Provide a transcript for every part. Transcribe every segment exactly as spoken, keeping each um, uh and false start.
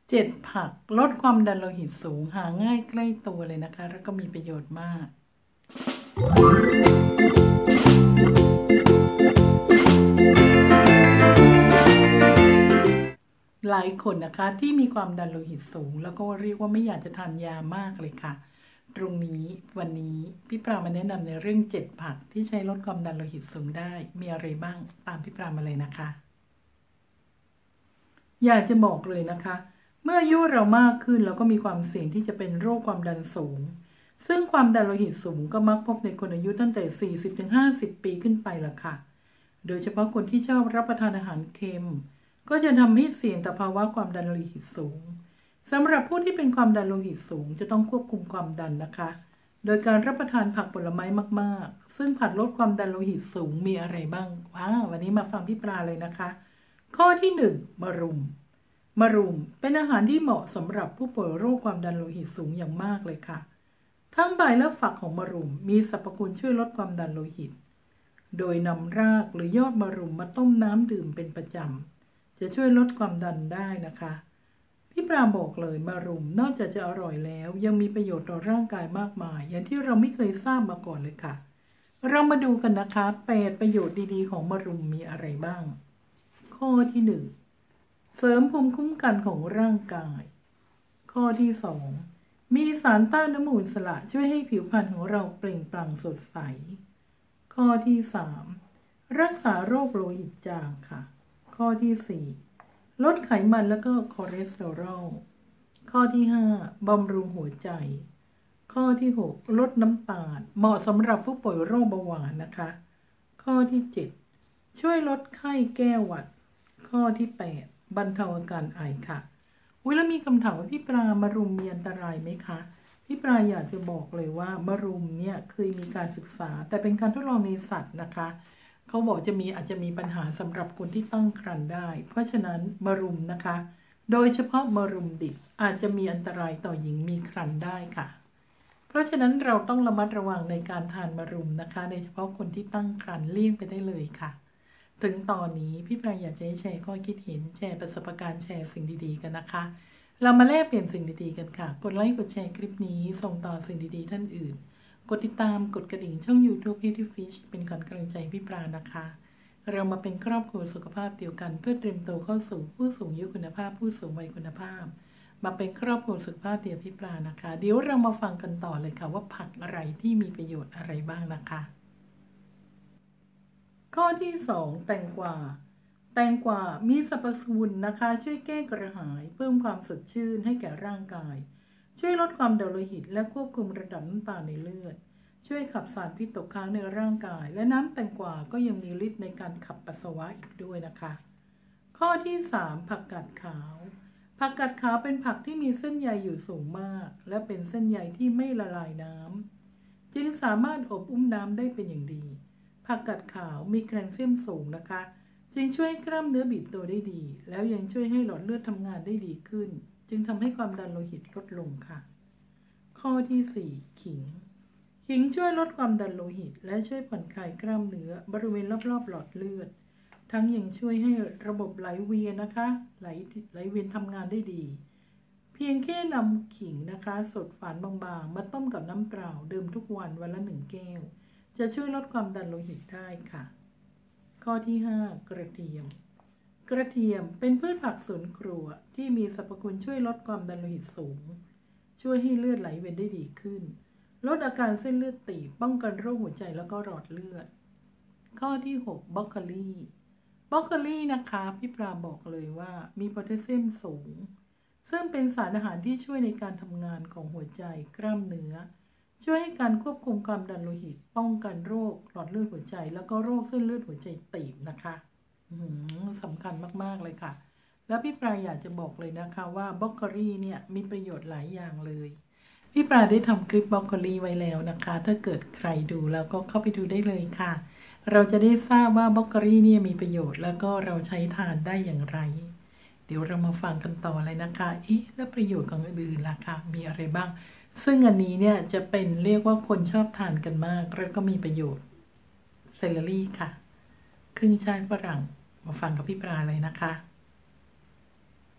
เจ็ดผักลดความดันโลหิตสูงหาง่ายใกล้ตัวเลยนะคะแล้วก็มีประโยชน์มากหลายคนนะคะที่มีความดันโลหิตสูงแล้วก็เรียกว่าไม่อยากจะทานยามากเลยค่ะตรงนี้วันนี้พี่ปรามาแนะนำในเรื่องเจ็ดผักที่ใช้ลดความดันโลหิตสูงได้มีอะไรบ้างตามพี่ปรามาเลยนะคะอยากจะบอกเลยนะคะเมื่ออายุเรามากขึ้นเราก็มีความเสี่ยงที่จะเป็นโรคความดันสูงซึ่งความดันโลหิตสูงก็มักพบในคนอายุตั้งแต่ สี่สิบถึงห้าสิบ ปีขึ้นไปล่ะค่ะโดยเฉพาะคนที่ชอบรับประทานอาหารเค็มก็จะทำให้เสี่ยงต่อภาวะความดันโลหิตสูงสำหรับผู้ที่เป็นความดันโลหิตสูงจะต้องควบคุมความดันนะคะโดยการรับประทานผักผลไม้มากๆซึ่งผัดลดความดันโลหิตสูงมีอะไรบ้างว้าวันนี้มาฟังพี่ปลาเลยนะคะข้อที่หนึ่งมะรุมมะรุมเป็นอาหารที่เหมาะสำหรับผู้ป่วยโรคความดันโลหิตสูงอย่างมากเลยค่ะทั้งใบและฝักของมะรุมมีสรรพคุณช่วยลดความดันโลหิตโดยนำรากหรือยอดมะรุมมาต้มน้ำดื่มเป็นประจำจะช่วยลดความดันได้นะคะพี่ปราบอกเลยมะรุมนอกจากจะอร่อยแล้วยังมีประโยชน์ต่อร่างกายมากมายอย่างที่เราไม่เคยทราบมาก่อนเลยค่ะเรามาดูกันนะคะแปดประโยชน์ดีๆของมะรุมมีอะไรบ้างข้อที่หนึ่งเสริมภูมิคุ้มกันของร่างกายข้อที่สองมีสารต้านอนุมูลอิสระช่วยให้ผิวพรรณของเราเปล่งปลั่งสดใสข้อที่สามรักษาโรคโลหิตจางค่ะข้อที่สี่ลดไขมันและก็คอเลสเตอรอลข้อที่ห้าบำรุงหัวใจข้อที่หกลดน้ำตาลเหมาะสำหรับผู้ป่วยโรคเบาหวานนะคะข้อที่เจ็ดช่วยลดไข้แก้หวัดข้อที่แปดบรรเทาอาการไอค่ะอุ๊ยแล้วมีคำถามว่าพี่ปลามะรุมมีอันตรายไหมคะพี่ปลาอยากจะบอกเลยว่ามะรุมเนี่ยเคยมีการศึกษาแต่เป็นการทดลองในสัตว์นะคะเขาบอกจะมีอาจจะมีปัญหาสำหรับคนที่ตั้งครรภ์ได้เพราะฉะนั้นมะรุมนะคะโดยเฉพาะมะรุมดิบอาจจะมีอันตรายต่อหญิงมีครรภ์ได้ค่ะเพราะฉะนั้นเราต้องระมัดระวังในการทานมะรุมนะคะโดยเฉพาะคนที่ตั้งครรภ์เลี่ยงไปได้เลยค่ะถึงตอนนี้พี่ปลาอยากจะให้แชร์ข้อคิดเห็นแชร์ประสบการณ์แชร์สิ่งดีๆกันนะคะเรามาแลกเปลี่ยนสิ่งดีๆกันค่ะกดไลค์กดแชร์คลิปนี้ส่งต่อสิ่งดีๆท่านอื่นกดติดตามกดกระดิ่งช่อง YouTube Healthy Fish เป็นกำลังใจพี่ปลานะคะเรามาเป็นครอบครัวสุขภาพเดียวกันเพื่อเตรียมตัวเข้าสู่ผู้สูงอายุคุณภาพผู้สูงวัยคุณภาพมาเป็นครอบครัวสุขภาพเดียวพี่ปลานะคะเดี๋ยวเรามาฟังกันต่อเลยค่ะว่าผักอะไรที่มีประโยชน์อะไรบ้างนะคะข้อที่สองแตงกวาแตงกวามีสรรพคุณนะคะช่วยแก้กระหายเพิ่มความสดชื่นให้แก่ร่างกายช่วยลดความดันโลหิตและควบคุมระดับน้ำตาลในเลือดช่วยขับสารพิษตกค้างในร่างกายและน้ำแตงกวาก็ยังมีฤทธิ์ในการขับปัสสาวะอีกด้วยนะคะข้อที่สามผักกาดขาวผักกาดขาวเป็นผักที่มีเส้นใยอยู่สูงมากและเป็นเส้นใยที่ไม่ละลายน้ำจึงสามารถอบอุ้มน้ำได้เป็นอย่างดีผักกาดขาวมีแคลเซียมสูงนะคะจึงช่วยให้กล้ามเนื้อบีบตัวได้ดีแล้วยังช่วยให้หลอดเลือดทำงานได้ดีขึ้นจึงทำให้ความดันโลหิตลดลงค่ะข้อที่สี่ขิงขิงช่วยลดความดันโลหิตและช่วยผ่อนคลายกล้ามเนื้อบริเวณรอบๆหลอดเลือดทั้งยังช่วยให้ระบบไหลเวียนนะคะไหลไหลเวียนทำงานได้ดีเพียงแค่นำขิงนะคะสดฝานบางๆมาต้มกับน้ำเปล่าดื่มทุกวันวันละหนึ่งแก้วจะช่วยลดความดันโลหิตได้ค่ะข้อที่ห้ากระเทียมกระเทียมเป็นพืชผักสวนครัวที่มีสรรพคุณช่วยลดความดันโลหิตสูงช่วยให้เลือดไหลเวียนได้ดีขึ้นลดอาการเส้นเลือดตีบป้องกันโรคหัวใจแล้วก็หลอดเลือดข้อที่หกบรอกโคลีบรอกโคลีนะคะพี่ปลาบอกเลยว่ามีโพแทสเซียมสูงซึ่งเป็นสารอาหารที่ช่วยในการทำงานของหัวใจกล้ามเนื้อช่วยให้การควบคุมความดันโลหิตป้องกันโรคหลอดเลือดหัวใจแล้วก็โรคเส้นเลือดหัวใจตีบนะคะสำคัญมากๆเลยค่ะแล้วพี่ปลาอยากจะบอกเลยนะคะว่าบรอกโคลีเนี่ยมีประโยชน์หลายอย่างเลยพี่ปลาได้ทำคลิปบรอกโคลีไว้แล้วนะคะถ้าเกิดใครดูแล้วก็เข้าไปดูได้เลยค่ะเราจะได้ทราบว่าบรอกโคลีเนี่ยมีประโยชน์แล้วก็เราใช้ทานได้อย่างไรเดี๋ยวเรามาฟังกันต่อเลยนะคะอีแล้วประโยชน์ของอื่นล่ะคะมีอะไรบ้างซึ่งอันนี้เนี่ยจะเป็นเรียกว่าคนชอบทานกันมากแล้วก็มีประโยชน์เซเลอรี่ค่ะขึ้นช่ายฝรั่งมาฟังกับพี่ปลาเลยนะคะ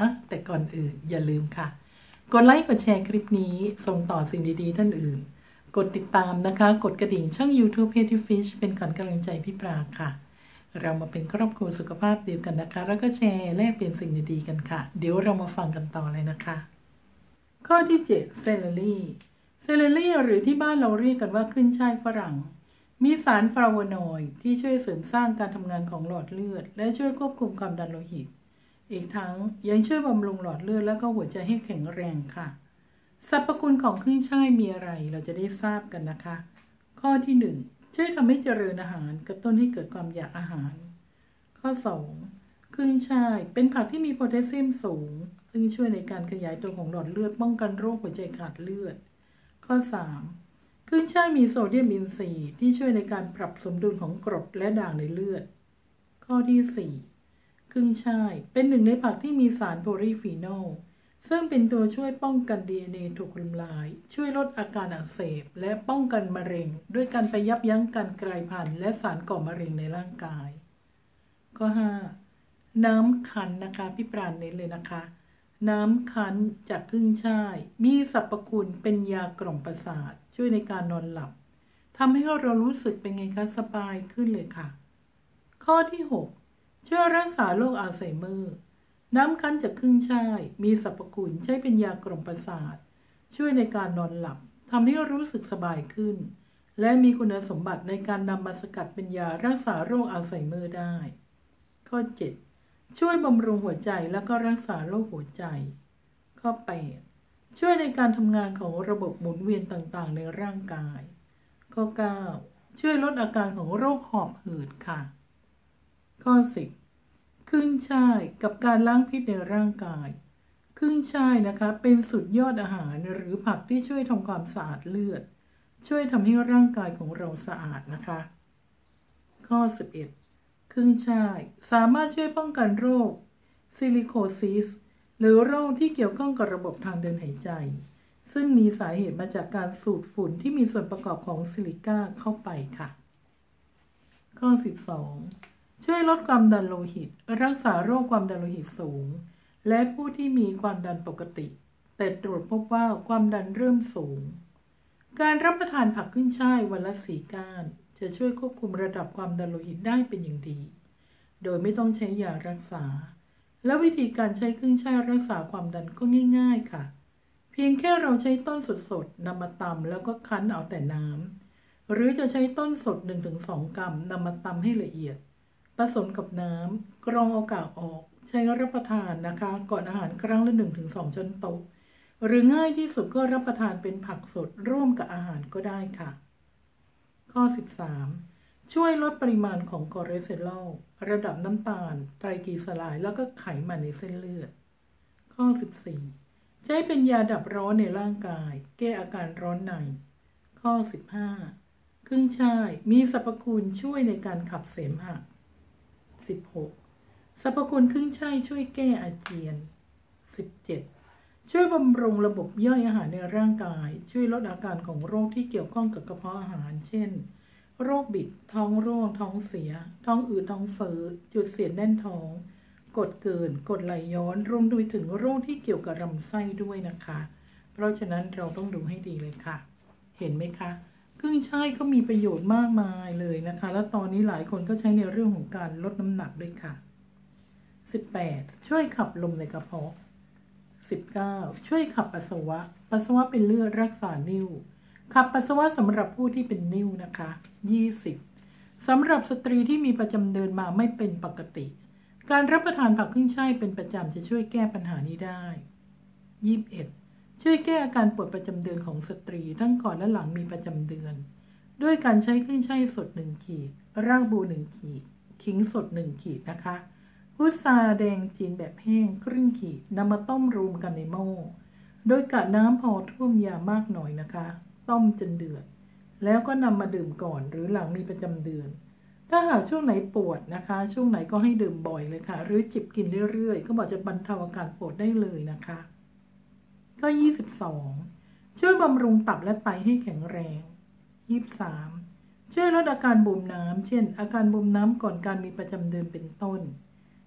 อ่ะแต่ก่อนอื่นอย่าลืมค่ะกดไลค์กดแชร์คลิปนี้ส่งต่อสิ่งดีๆท่านอื่นกดติดตามนะคะกดกระดิ่งช่อง YouTube Healthy Fish เป็นขวัญกำลังใจพี่ปราค่ะเรามาเป็นครอบครัวสุขภาพเดียวกันนะคะแล้วก็แชร์แลกเปลี่ยนสิ่งดีๆกันค่ะเดี๋ยวเรามาฟังกันต่อเลยนะคะข้อที่เจ็ดเซเลรีเซเลรีหรือที่บ้านเราเรียกกันว่าขึ้นช่ายฝรั่งมีสารฟลาโวนอยด์ที่ช่วยเสริมสร้างการทำงานของหลอดเลือดและช่วยควบคุมความดันโลหิตอีกทั้งยังช่วยบำรุงหลอดเลือดและก็หัวใจให้แข็งแรงค่ะสรรพคุณของขึ้นช่ายมีอะไรเราจะได้ทราบกันนะคะข้อที่หนึ่งช่วยทำให้เจริญอาหารกระตุ้นให้เกิดความอยากอาหารข้อสองขึ้นช่ายเป็นผักที่มีโพแทสเซียมสูงซึ่งช่วยในการขยายตัวของหลอดเลือดป้องกันโรคหัวใจขาดเลือดข้อสามขึ้นช่ายมีโซเดียมอินทรีย์ที่ช่วยในการปรับสมดุลของกรดและด่างในเลือดข้อที่สี่ขึ้นช่ายเป็นหนึ่งในผักที่มีสารโพลีฟีนอลซึ่งเป็นตัวช่วยป้องกัน ดี เอ็น เอ ถูกทำลายช่วยลดอาการอักเสบและป้องกันมะเร็งด้วยการไปยับยั้งการกลายพันธุ์และสารก่อมะเร็งในร่างกายข้อห้าน้ำคั้นนะคะพี่ปราณเน้นเลยนะคะน้ำคั้นจากขึ้นช่ายมีสรรพคุณเป็นยากล่อมประสาทช่วยในการนอนหลับทำให้เรารู้สึกเป็นไงคะสบายขึ้นเลยค่ะข้อที่หกช่วยรักษาโรคอัลไซเมอร์น้ำคั้นจากขึ้นช่ายมีสรรพคุณใช้เป็นยากล่อมประสาทช่วยในการนอนหลับทำให้รู้สึกสบายขึ้นและมีคุณสมบัติในการนำมาสกัดเป็นยารักษาโรคอัลไซเมอร์ได้ข้อเจ็ดช่วยบำรุงหัวใจและก็รักษาโรคหัวใจข้อแปดช่วยในการทำงานของระบบหมุนเวียนต่างๆในร่างกายข้อเก้าช่วยลดอาการของโรคหอบหืดค่ะข้อสิบขึ้นช่ายกับการล้างพิษในร่างกายขึ้นช่ายนะคะเป็นสุดยอดอาหารหรือผักที่ช่วยทำความสะอาดเลือดช่วยทำให้ร่างกายของเราสะอาดนะคะข้อสิบเอ็ดขึ้นช่ายสามารถช่วยป้องกันโรคซิลิโคซิสหรือโรคที่เกี่ยวข้องกับระบบทางเดินหายใจซึ่งมีสาเหตุมาจากการสูดฝุ่นที่มีส่วนประกอบของซิลิก้าเข้าไปค่ะข้อสิบสองช่วยลดความดันโลหิตรักษาโรคความดันโลหิตสูงและผู้ที่มีความดันปกติแต่ตรวจพบว่าความดันเริ่มสูงการรับประทานผักขึ้นช่ายวันละสี่ก้านจะช่วยควบคุมระดับความดันโลหิตได้เป็นอย่างดีโดยไม่ต้องใช้ยารักษาและวิธีการใช้ขึ้นช่ายรักษาความดันก็ง่ายๆค่ะเพียงแค่เราใช้ต้นสดๆนำมาตำแล้วก็คั้นเอาแต่น้ำหรือจะใช้ต้นสด หนึ่งถึงสอง กรัมนำมาตำให้ละเอียดผสมกับน้ำกรองเอากากออกใช้รับประทานนะคะก่อนอาหารครั้งละ หนึ่งถึงสอง ช้อนโต๊ะหรือง่ายที่สุดก็รับประทานเป็นผักสดร่วมกับอาหารก็ได้ค่ะข้อสิบสามช่วยลดปริมาณของคอเลสเตอรอลระดับน้ำตาลไตรกลีเซอไรด์แล้วก็ไขมันในเส้นเลือดข้อสิบสี่ใช้เป็นยาดับร้อนในร่างกายแก้อาการร้อนในข้อสิบห้าขึ้นช่ายมีสรรพคุณช่วยในการขับเสมหะสิบหกสรรพคุณขึ้นช่ายช่วยแก้อาเจียนสิบเจ็ดช่วยบำรุงระบบย่อยอาหารในร่างกายช่วยลดอาการของโรคที่เกี่ยวข้องกับกระเพาะอาหารเช่นโรคบิดท้องร่วงท้องเสียท้องอืดท้องเฟ้อจุดเสียดแน่นท้องกรดเกินกรดไหลย้อนรวมไปถึงโรคที่เกี่ยวกับลำไส้ด้วยนะคะเพราะฉะนั้นเราต้องดูให้ดีเลยค่ะเห็นไหมคะขึ้นช่ายก็มีประโยชน์มากมายเลยนะคะและตอนนี้หลายคนก็ใช้ในเรื่องของการลดน้ำหนักด้วยค่ะสิบแปดช่วยขับลมในกระเพาะสิบเก้าช่วยขับปัสสาวะปัสสาวะเป็นเลือดรักษานิ่วขับปัสสาวะสำหรับผู้ที่เป็นนิ่วนะคะยี่สิบสำหรับสตรีที่มีประจำเดือนมาไม่เป็นปกติการรับประทานผักขึ้นช่ายเป็นประจำจะช่วยแก้ปัญหานี้ได้ยี่สิบเอ็ดช่วยแก้อาการปวดประจำเดือนของสตรีทั้งก่อนและหลังมีประจำเดือนด้วยการใช้ขึ้นช่ายสดหนึ่งขีดรากบัวหนึ่งขีดขิงสดหนึ่งขีดนะคะพุทราแดงจีนแบบแห้งครึ่งขีดนำมาต้มรวมกันในหม้อโดยกะน้ำพอท่วมยามากหน่อยนะคะต้มจนเดือดแล้วก็นำมาดื่มก่อนหรือหลังมีประจำเดือนถ้าหากช่วงไหนปวดนะคะช่วงไหนก็ให้ดื่มบ่อยเลยค่ะหรือจิบกินเรื่อยๆก็บอกจะบรรเทาอาการปวดได้เลยนะคะก็ยี่สิบสองช่วยบำรุงตับและไตให้แข็งแรงยี่สิบสามช่วยลดอาการบวมน้ำเช่นอาการบวมน้ำก่อนการมีประจำเดือนเป็นต้น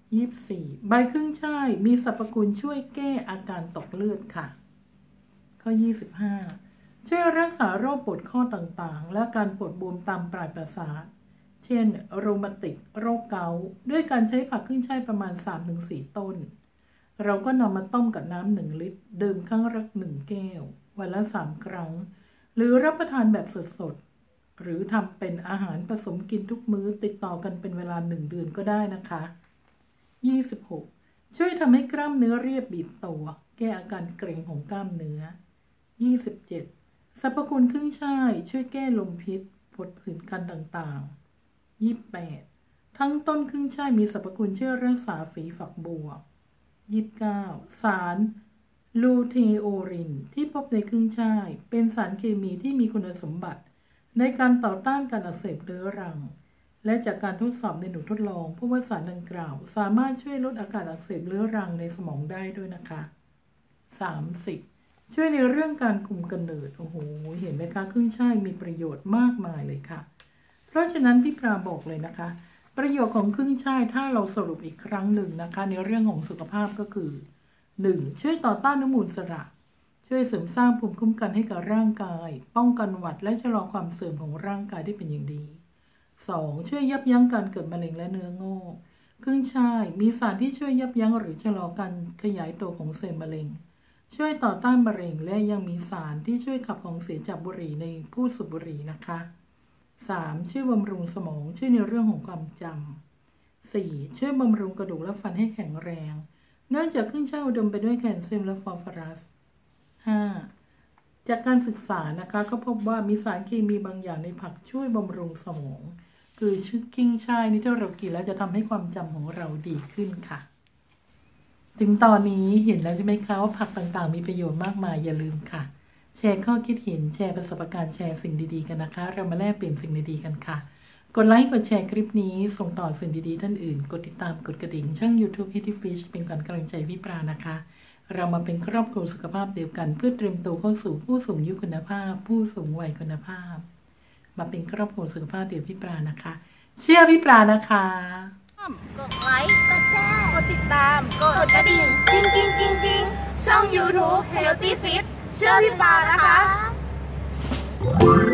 ยี่สิบสี่ใบขึ้นช่ายมีสรรพคุณช่วยแก้อาการตกเลือดค่ะข้อยี่สิบห้าช่วยรักษาโรคปวดข้อต่างๆและการปวดบวมตามปลายประสาทเช่นโรมาติกโรคเกาต์ด้วยการใช้ผักขึ้นช่ายประมาณ สามถึงสี่ ต้นเราก็นำมาต้มกับน้ำหนึ่งลิตรดื่มครั้งละหนึ่งแก้ววันละสามครั้งหรือรับประทานแบบสดๆหรือทำเป็นอาหารผสมกินทุกมื้อติดต่อกันเป็นเวลาหนึ่งเดือนก็ได้นะคะยี่สิบหกช่วยทำให้กล้ามเนื้อเรียบบีบตัวแก้อาการเกร็งของกล้ามเนื้อยี่สิบเจ็ดสรรพคุณขึ้นช่ายช่วยแก้ลมพิษผดผื่นคันต่างๆยี่สิบแปดทั้งต้นขึ้นช่ายมีสรรพคุณช่วยรักษาฝีฝักบัวยี่สิบเก้าสารลูเทโอรินที่พบในขึ้นช่ายเป็นสารเคมีที่มีคุณสมบัติในการต่อต้านการอักเสบเรื้อรังและจากการทดสอบในหนูทดลองพบว่าสารดังกล่าวสามารถช่วยลดอาการอักเสบเรื้อรังในสมองได้ด้วยนะคะสามสิบช่วยในเรื่องการคุมกำเนิดโอ้โหเห็นไหมคะขึ้นช่ายมีประโยชน์มากมายเลยค่ะเพราะฉะนั้นพี่ปราบอกเลยนะคะประโยชน์ของขึ้นช่ายถ้าเราสรุปอีกครั้งหนึ่งนะคะในเรื่องของสุขภาพก็คือ หนึ่ง. ช่วยต่อต้านอนุมูลอิสระช่วยเสริมสร้างภูมิคุ้มกันให้กับร่างกายป้องกันหวัดและชะลอความเสื่อมของร่างกายได้เป็นอย่างดี สอง. ช่วยยับยั้งการเกิดมะเร็งและเนื้องอกขึ้นช่ายมีสารที่ช่วยยับยั้งหรือชะลอการขยายตัวของเซลล์มะเร็งช่วยต่อต้านมะเร็งและยังมีสารที่ช่วยขับของเสียจากบุหรี่ในผู้สูบบุหรี่นะคะ สาม. ช่วยบำรุงสมองช่วยในเรื่องของความจำ สี่. ช่วยบำรุงกระดูกและฟันให้แข็งแรงเนื่องจากขึ้นช่ายอุดมไปด้วยแคลเซียมและฟอสฟอรัส ห้า. จากการศึกษานะคะก็พบว่ามีสารเคมีบางอย่างในผักช่วยบำรุงสมองคือชื่อกิ้งช่ายนี่ถ้าเรากินแล้วจะทำให้ความจำของเราดีขึ้นค่ะถึงตอนนี้เห็นแล้วใช่ไหมคะว่าผักต่างๆมีประโยชน์มากมายอย่าลืมค่ะแชร์ข้อคิดเห็นแชร์ประสบการณ์แชร์สิ่งดีๆกันนะคะเรามาแลกเปลี่ยนสิ่งดีๆกันค่ะกดไลค์กดแชร์คลิปนี้ส่งต่อสิ่งดีๆท่านอื่นกดติดตามกดกระดิ่งช่อง YouTube Healthy Fish เป็นกำลังใจพี่ปรานะคะเรามาเป็นครอบครัวสุขภาพเดียวกันเพื่อเตรียมตัวเข้าสู่ผู้สูงอายุคุณภาพผู้สูงวัยคุณภาพมาเป็นครอบครัวสุขภาพเดียวพี่ปรานะคะเชื่อพี่ปรานะคะกดไลค์กดแชร์กดติดตามกดกระดิ่งกิ้งกิ้งกิ้งกิ้งช่อง YouTube Healthy Fit เชื่อพี่ปรานะคะ